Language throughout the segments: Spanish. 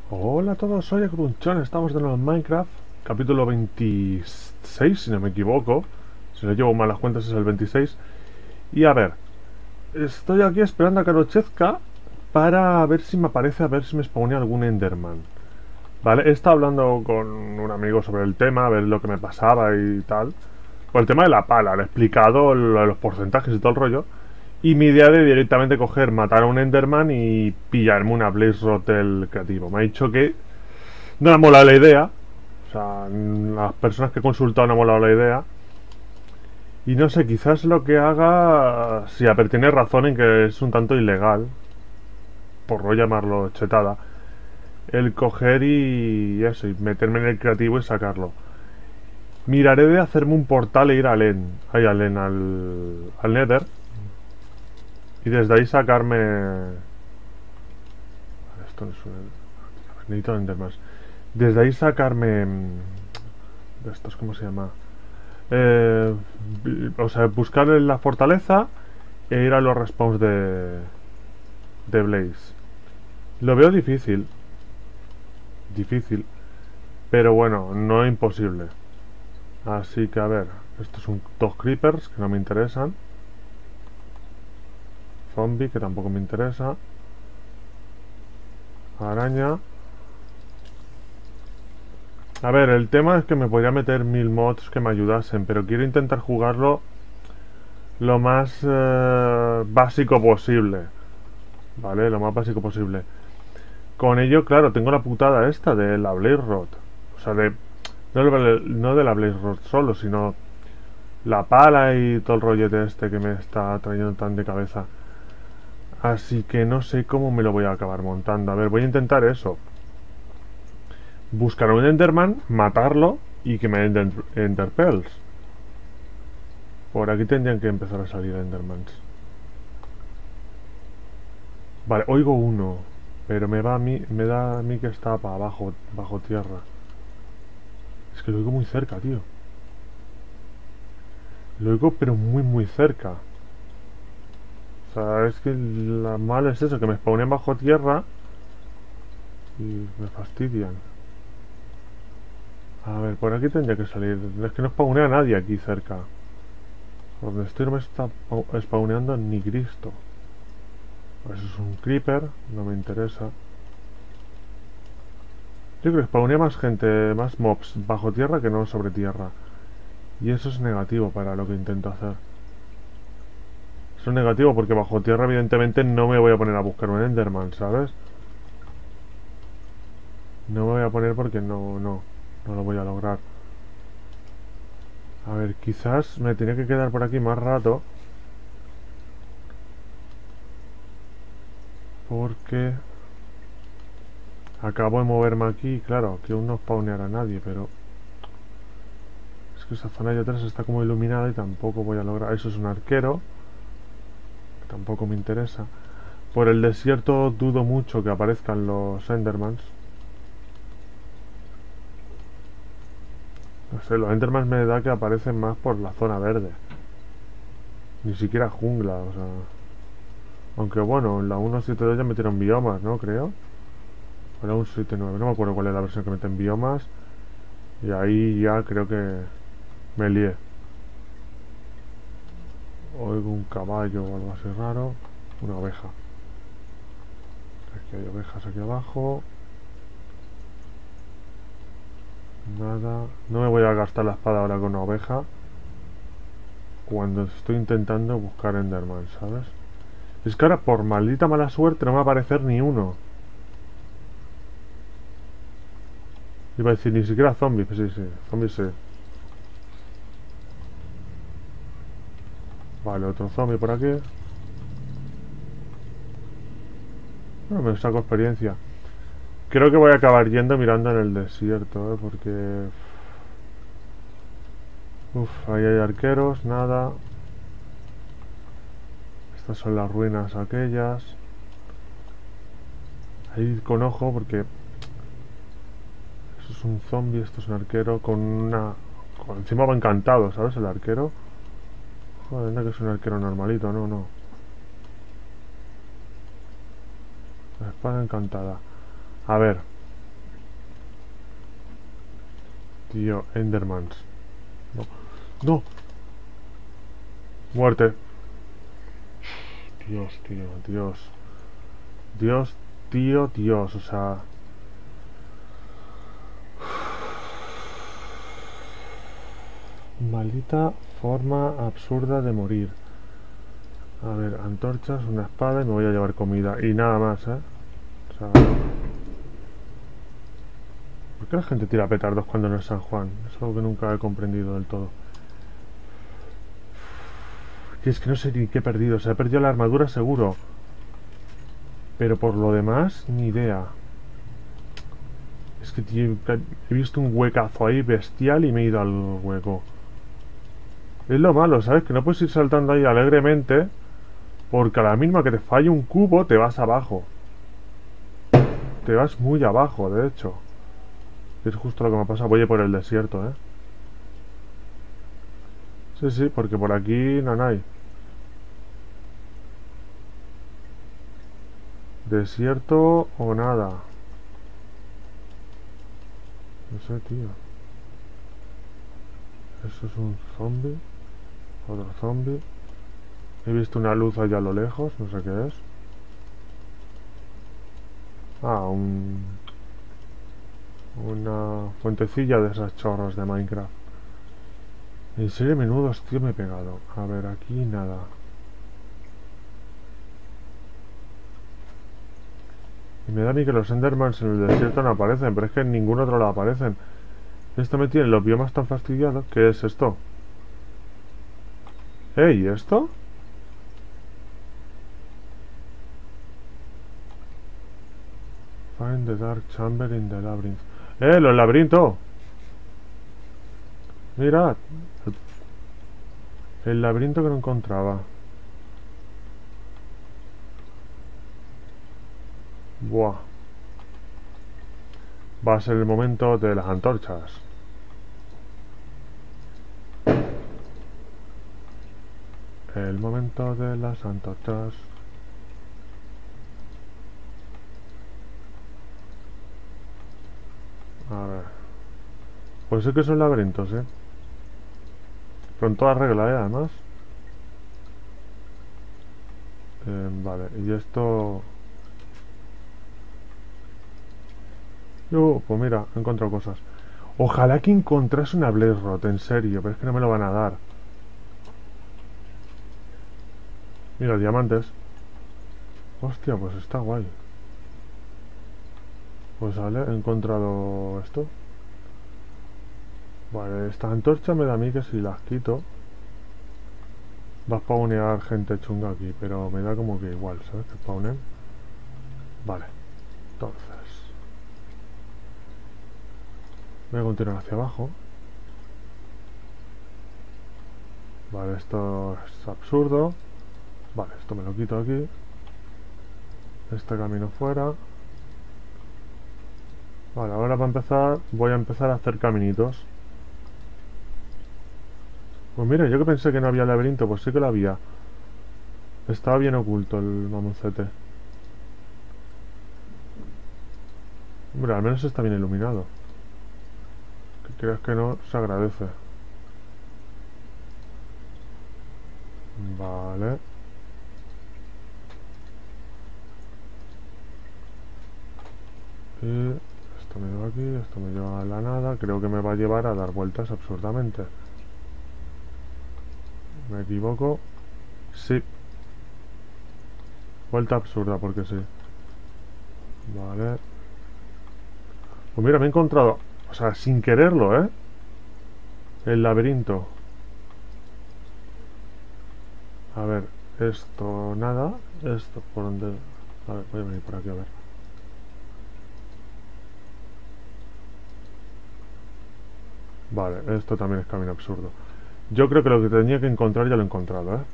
Hola a todos, soy Grunchón, estamos de nuevo en Minecraft, capítulo 26, si no me equivoco. Si no llevo mal las cuentas es el 26. Y a ver, estoy aquí esperando a que anochezca para ver si me aparece, a ver si me spawnea algún Enderman. Vale, he estado hablando con un amigo sobre el tema, a ver lo que me pasaba y tal. Por el tema de la pala, le he explicado los porcentajes y todo el rollo. Y mi idea de directamente coger, matar a un Enderman y pillarme una Blaze Rod del creativo. Me ha dicho que no me ha molado la idea. O sea, las personas que he consultado no me ha molado la idea. Y no sé, quizás lo que haga, sí, a ver, tiene razón en que es un tanto ilegal, por no llamarlo chetada, el coger y eso, y meterme en el creativo y sacarlo. Miraré de hacerme un portal e ir al al Nether, y desde ahí sacarme... Esto no es un... Necesito vender más. Desde ahí sacarme... De estos, ¿cómo se llama? Eh, o sea, buscar la fortaleza e ir a los respawns de Blaze. Lo veo difícil. Difícil. Pero bueno, no imposible. Así que a ver. Estos son dos creepers que no me interesan. Zombie que tampoco me interesa. Araña. A ver, el tema es que me podría meter 1000 mods que me ayudasen, pero quiero intentar jugarlo lo más básico posible. ¿Vale? Lo más básico posible. Con ello, claro, tengo la putada esta de la Blaze Rod. O sea, no de la Blaze Rod solo, sino la pala y todo el rollete este que me está trayendo tan de cabeza. Así que no sé cómo me lo voy a acabar montando. A ver, voy a intentar eso. Buscar a un Enderman, matarlo y que me den Enderpearls. Por aquí tendrían que empezar a salir Endermans. Vale, oigo uno. Pero me da a mí que está para abajo, bajo tierra. Es que lo oigo muy cerca, tío. Lo oigo pero muy cerca. O sea, es que la mal es eso, que me spawnen bajo tierra y me fastidian. A ver, por aquí tendría que salir. Es que no spawnea nadie aquí cerca. Por donde estoy no me está spawneando ni Cristo. Eso es un creeper, no me interesa. Yo creo que spawnea más gente, más mobs bajo tierra que no sobre tierra. Y eso es negativo para lo que intento hacer. Eso es negativo porque bajo tierra evidentemente no me voy a poner a buscar un Enderman, ¿sabes? No me voy a poner porque no lo voy a lograr. A ver, quizás me tenía que quedar por aquí más rato. Porque acabo de moverme aquí. Claro, que aún no spawneará nadie, pero... Es que esa zona de atrás está como iluminada y tampoco voy a lograr... Eso es un arquero. Que tampoco me interesa. Por el desierto dudo mucho que aparezcan los Endermans. No sé, los Endermans me da que aparecen más por la zona verde. Ni siquiera jungla, o sea... Aunque bueno, en la 1.7.2 ya metieron biomas, ¿no? Creo. O la 1.7.9, no me acuerdo cuál es la versión que meten biomas. Y ahí ya creo que me lié. Oigo un caballo o algo así raro. Una oveja. Aquí hay ovejas aquí abajo. Nada. No me voy a gastar la espada ahora con una oveja. Cuando estoy intentando buscar Enderman, ¿sabes? Es que ahora por maldita mala suerte no me va a aparecer ni uno. Iba a decir ni siquiera zombies, pues sí, zombies sí. Vale, otro zombie por aquí. Bueno, me saco experiencia. Creo que voy a acabar yendo mirando en el desierto, porque... Uf, ahí hay arqueros, nada. Estas son las ruinas aquellas. Ahí con ojo, porque... Eso es un zombie, esto es un arquero con una... Encima va encantado, ¿sabes? El arquero. Joder, no que es un arquero normalito, no. La espada encantada. A ver. Tío, Endermans. No. ¡No! Muerte. Dios, tío, Dios. Dios, tío, Dios. O sea... Maldita forma absurda de morir. A ver, antorchas, una espada y me voy a llevar comida. Y nada más, ¿eh? O sea... ¿Por qué la gente tira petardos cuando no es San Juan? Es algo que nunca he comprendido del todo. Y es que no sé ni qué he perdido. O sea, he perdido la armadura seguro. Pero por lo demás, ni idea. Es que tío, he visto un huecazo ahí bestial y me he ido al hueco. Es lo malo, ¿sabes? Que no puedes ir saltando ahí alegremente, porque a la misma que te falle un cubo, te vas abajo. Te vas muy abajo, de hecho. Es justo lo que me pasa. Voy a ir por el desierto, ¿eh? Sí, sí, porque por aquí no hay. Desierto o nada. No sé, tío. Eso es un zombie. Otro zombie. He visto una luz allá a lo lejos. No sé qué es. Ah, una fuentecilla de esas chorros de Minecraft. En serio, menudos, tío, me he pegado. A ver, aquí nada. Y me da a mí que los Endermans en el desierto no aparecen, pero es que en ningún otro lado aparecen. Esto me tiene los biomas tan fastidiados. ¿Qué es esto? ¿Ey, esto? Find the dark chamber in the labyrinth. ¡Los laberintos! Mirad. El laberinto que no encontraba. Buah. Va a ser el momento de las antorchas. El momento de las antorchas. A ver. Pues sí que son laberintos, ¿eh? Con toda regla, ¿eh? Además. Vale, y esto... pues mira, he encontrado cosas. Ojalá que encontrase una Blaze Rod, en serio, pero es que no me lo van a dar. Mira, diamantes. Hostia, pues está guay. Pues vale, he encontrado esto. Vale, esta antorcha me da a mí que si las quito va a spawnear gente chunga aquí, pero me da como que igual, ¿sabes? Que spawnen. Vale, entonces voy a continuar hacia abajo. Vale, esto es absurdo. Vale, esto me lo quito aquí. Este camino fuera. Vale, ahora para empezar voy a empezar a hacer caminitos. Pues mira, yo que pensé que no había laberinto, pues sí que lo había. Estaba bien oculto el mamoncete. Hombre, al menos está bien iluminado. Que creas que no, se agradece. Vale. Y esto me lleva aquí, esto me lleva a la nada. Creo que me va a llevar a dar vueltas absurdamente. ¿Me equivoco? Sí. Vuelta absurda, porque sí. Vale. Pues mira, me he encontrado, o sea, sin quererlo, ¿eh? El laberinto. A ver, esto nada. Esto por donde... A ver, voy a venir por aquí a ver. Vale, esto también es camino absurdo. Yo creo que lo que tenía que encontrar ya lo he encontrado, ¿eh?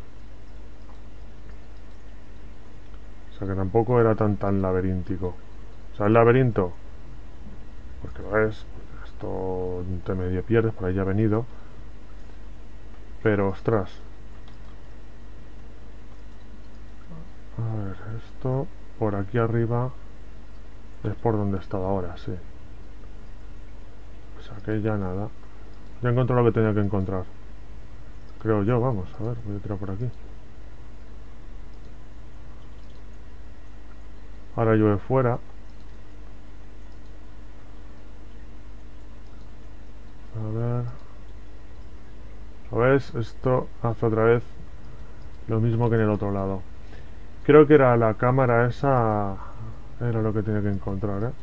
O sea que tampoco era tan laberíntico. O sea, el laberinto, porque lo es, porque esto te medio pierdes, por ahí ya he venido. Pero, ostras. A ver, esto por aquí arriba es por donde he estado ahora, sí. sea que ya nada. Ya encontré lo que tenía que encontrar. Creo yo, vamos, a ver, voy a tirar por aquí. Ahora llueve fuera. A ver. ¿Ves? Esto hace otra vez lo mismo que en el otro lado. Creo que era la cámara esa. Era lo que tenía que encontrar, ¿eh?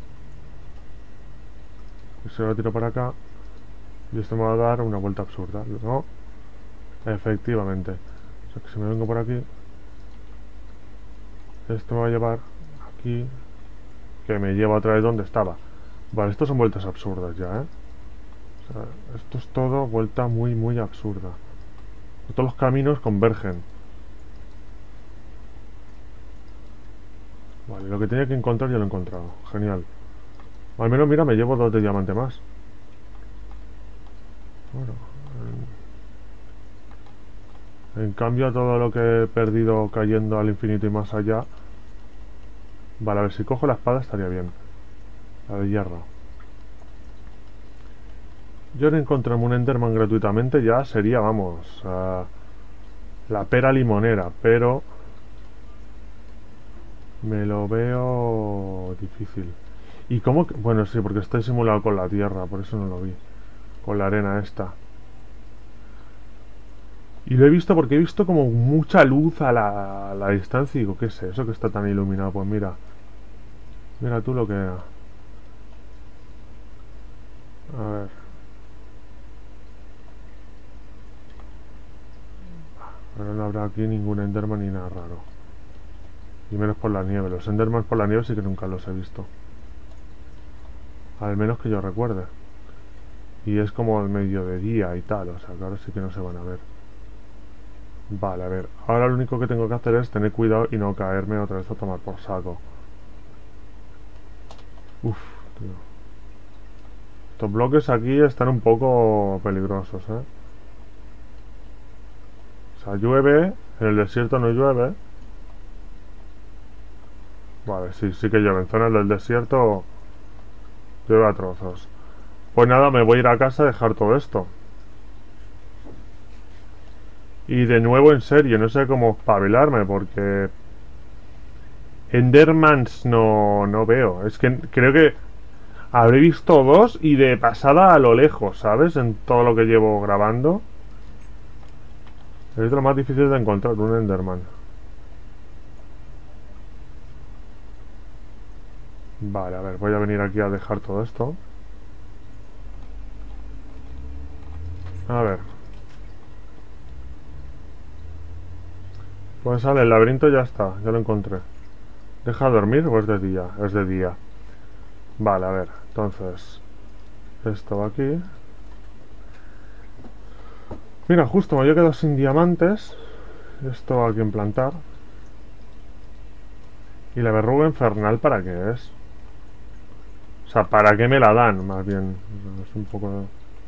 Y se lo tiro para acá. Y esto me va a dar una vuelta absurda, ¿no? Efectivamente. O sea que si me vengo por aquí, esto me va a llevar aquí, que me lleva otra vez donde estaba. Vale, estos son vueltas absurdas ya, ¿eh? O sea, esto es todo vuelta muy, muy absurda. Todos los caminos convergen. Vale, lo que tenía que encontrar ya lo he encontrado. Genial. Al menos, mira, me llevo 2 de diamante más. Bueno, en cambio, todo lo que he perdido cayendo al infinito y más allá. Vale, a ver, si cojo la espada estaría bien. La de hierro. Yo no encontrarme un Enderman gratuitamente ya sería, vamos, la pera limonera, pero me lo veo difícil. ¿Y cómo? Bueno, sí, porque está simulado con la tierra, por eso no lo vi. Con la arena esta. Y lo he visto porque he visto como mucha luz a la distancia y digo, ¿qué es eso que está tan iluminado? Pues mira. Mira tú lo que... A ver. Ahora no habrá aquí ningún Enderman ni nada raro. Y menos por la nieve. Los Enderman por la nieve sí que nunca los he visto. Al menos que yo recuerde. Y es como el medio de día y tal. O sea que ahora sí que no se van a ver. Vale, a ver. Ahora lo único que tengo que hacer es tener cuidado y no caerme otra vez a tomar por saco. Uf, tío. Estos bloques aquí están un poco peligrosos, ¿eh? O sea, llueve. En el desierto no llueve. Vale, sí, sí que llueve. En zonas del desierto llueve a trozos. Pues nada, me voy a ir a casa a dejar todo esto. Y de nuevo, en serio, no sé cómo espabilarme porque Endermans no veo. Es que creo que habré visto 2 y de pasada a lo lejos, ¿sabes? En todo lo que llevo grabando. Es lo más difícil de encontrar, un Enderman. Vale, a ver, voy a venir aquí a dejar todo esto. A ver. Pues sale, el laberinto ya está, ya lo encontré. ¿Deja dormir o es de día? Es de día. Vale, a ver, entonces esto va aquí. Mira, justo me había quedado sin diamantes. Esto va aquí en plantar. ¿Y la verruga infernal para qué es? O sea, ¿para qué me la dan? Más bien, es un poco...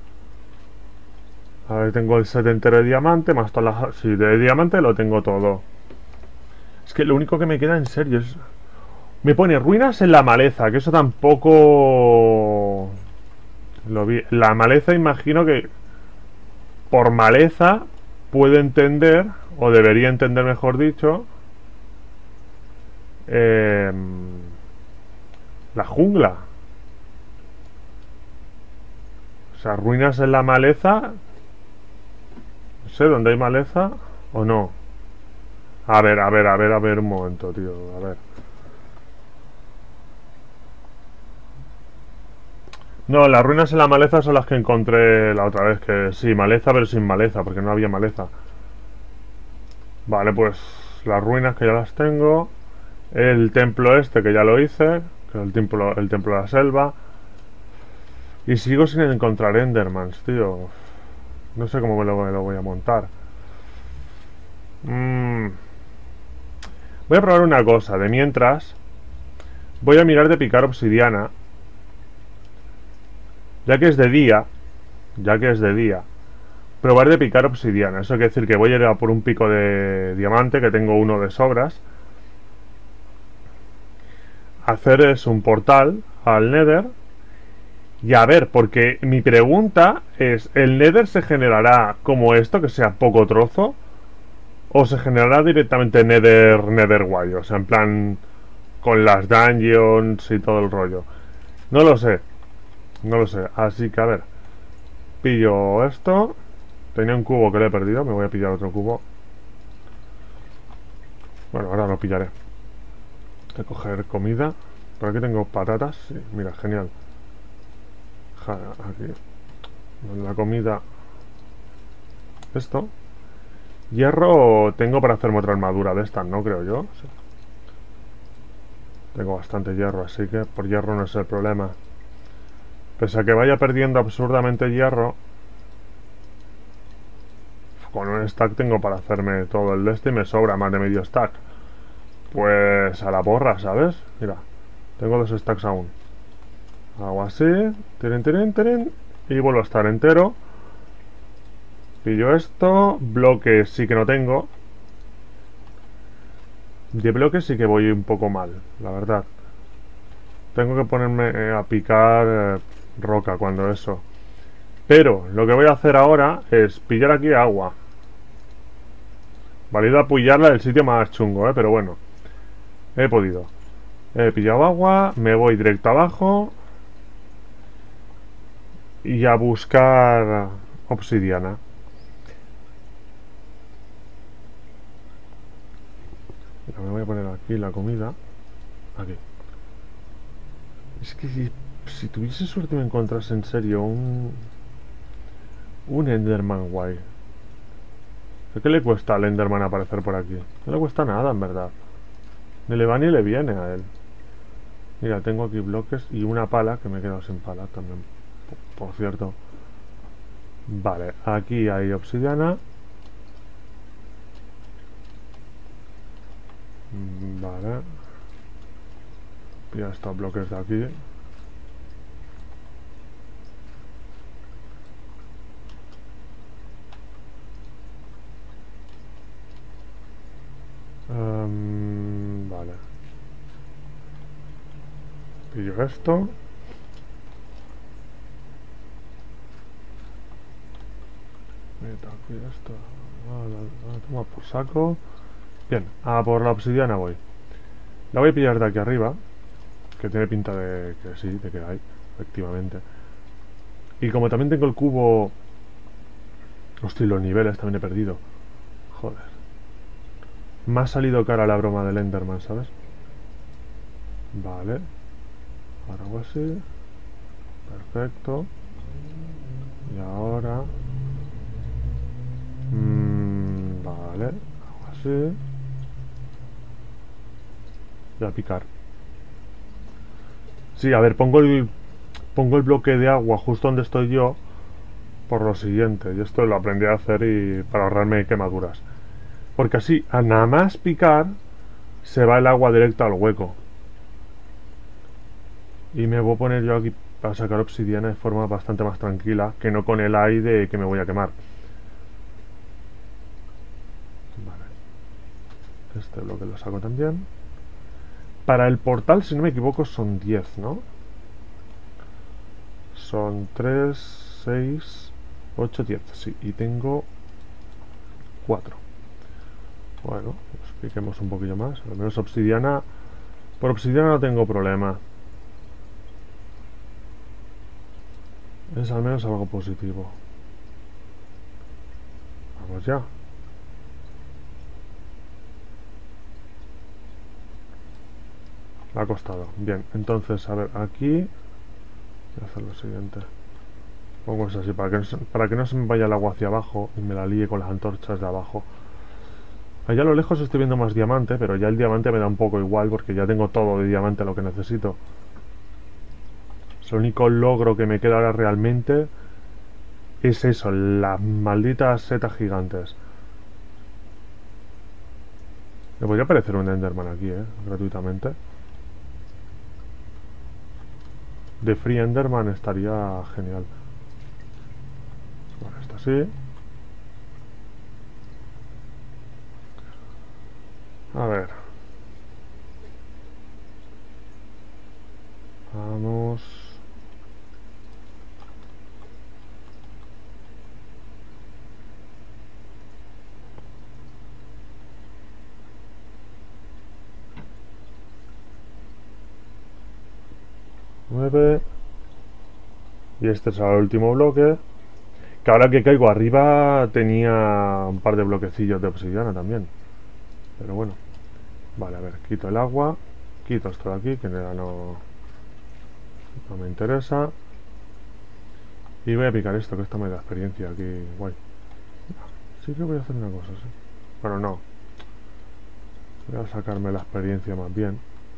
A ver, tengo el set entero de diamante, más todas las... Sí, de diamante lo tengo todo. Es que lo único que me queda en serio es... Me pone ruinas en la maleza, que eso tampoco... Lo vi. La maleza imagino que... Por maleza puedo entender, o debería entender mejor dicho... la jungla. O sea, ruinas en la maleza... No sé, ¿dónde hay maleza? ¿O no? A ver, un momento, tío. A ver. No, las ruinas en la maleza son las que encontré la otra vez. Que sí, maleza, pero sin maleza, porque no había maleza. Vale, pues las ruinas que ya las tengo. El templo este que ya lo hice. Que es el templo de la selva. Y sigo sin encontrar Endermans, tío. No sé cómo me lo voy a montar. Voy a probar una cosa. De mientras, voy a mirar de picar obsidiana. Ya que es de día. Probar de picar obsidiana. Eso quiere decir que voy a ir a por un pico de diamante, que tengo uno de sobras. Hacer es un portal al Nether. Y a ver, porque mi pregunta es, ¿el Nether se generará como esto, que sea poco trozo? ¿O se generará directamente Nether guay? O sea, en plan, con las dungeons y todo el rollo. No lo sé, no lo sé. Así que a ver, pillo esto. Tenía un cubo que le he perdido, me voy a pillar otro cubo. Bueno, ahora lo pillaré. Voy a coger comida. Por aquí tengo patatas. Sí, mira, genial. Aquí. La comida. Esto. Hierro tengo para hacerme otra armadura de estas, ¿no? Creo yo. Sí. Tengo bastante hierro, así que por hierro no es el problema. Pese a que vaya perdiendo absurdamente hierro, con un stack tengo para hacerme todo el de este y me sobra más de medio stack. Pues a la porra, ¿sabes? Mira, tengo 2 stacks aún. Hago así, tiren, tiren, tiren, y vuelvo a estar entero. Pillo esto, bloques sí que no tengo. De bloques sí que voy un poco mal, la verdad. Tengo que ponerme a picar roca cuando eso. Pero lo que voy a hacer ahora es pillar aquí agua. Vale, he ido a pillarla del sitio más chungo, pero bueno. He podido. He pillado agua, me voy directo abajo. Y a buscar obsidiana. Mira, me voy a poner aquí la comida. Aquí. Es que si tuviese suerte me encontrase en serio un Enderman guay. ¿Qué le cuesta al Enderman aparecer por aquí? No le cuesta nada, en verdad. Ni le va ni le viene a él. Mira, tengo aquí bloques y una pala, que me he quedado sin pala también. Por cierto. Vale, aquí hay obsidiana. Vale. Ya estos bloques de aquí. Vale. Pillo esto. Meta aquí esto. Toma por saco. Bien, a por la obsidiana voy. La voy a pillar de aquí arriba. Que tiene pinta de que sí, de que hay, efectivamente. Y como también tengo el cubo... Hostia, los niveles también he perdido. Joder. Me ha salido cara la broma del Enderman, ¿sabes? Vale. Ahora hago así. Perfecto. Y ahora... vale. Hago así. Y a picar. Sí, a ver, pongo el bloque de agua justo donde estoy yo por lo siguiente. Y esto lo aprendí a hacer y para ahorrarme quemaduras. Porque así, a nada más picar, se va el agua directo al hueco. Y me voy a poner yo aquí para sacar obsidiana de forma bastante más tranquila que no con el aire que me voy a quemar. Vale. Este bloque lo saco también. Para el portal, si no me equivoco, son 10, ¿no? Son 3, 6, 8, 10. Sí, y tengo 4. Bueno, pues piquemos un poquillo más. Al menos obsidiana. Por obsidiana no tengo problema. Es al menos algo positivo. Vamos ya. Ha costado. Bien, entonces, a ver, aquí voy a hacer lo siguiente. Pongo eso así para que no se me vaya el agua hacia abajo y me la líe con las antorchas de abajo. Allá a lo lejos estoy viendo más diamante, pero ya el diamante me da un poco igual porque ya tengo todo de diamante lo que necesito. El único logro que me queda ahora realmente es eso, las malditas setas gigantes. Me podría aparecer un Enderman aquí, gratuitamente. De Free Enderman estaría genial. Bueno, esto así. A ver. Vamos. 9. Y este será el último bloque. Que ahora que caigo arriba tenía un par de bloquecillos de obsidiana también. Pero bueno. Vale, a ver, quito el agua. Quito esto de aquí, que ya no me interesa. Y voy a picar esto, que esto me da experiencia aquí. Guay. Sí que voy a hacer una cosa, sí. Bueno, no. Voy a sacarme la experiencia más bien.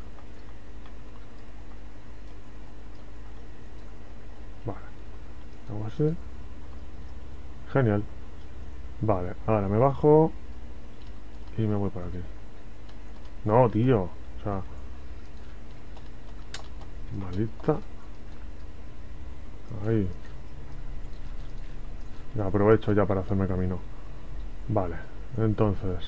Vale. Hago así. Genial. Vale, ahora me bajo. Y me voy por aquí. No, tío. O sea... Maldita. Ahí. Ya aprovecho ya para hacerme camino. Vale, entonces...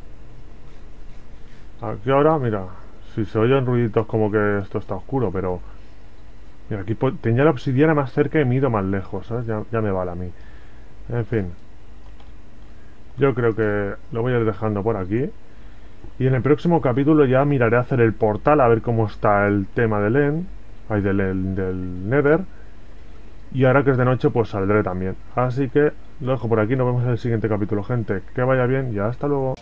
Aquí ahora, mira, si se oyen ruiditos como que esto está oscuro, pero... Mira, aquí tenía la obsidiana más cerca y me he ido más lejos, ¿sabes? Ya me vale a mí. En fin. Yo creo que lo voy a ir dejando por aquí. Y en el próximo capítulo ya miraré a hacer el portal, a ver cómo está el tema del End. Ay, del Nether. Y ahora que es de noche, pues saldré también. Así que lo dejo por aquí, nos vemos en el siguiente capítulo, gente. Que vaya bien y hasta luego.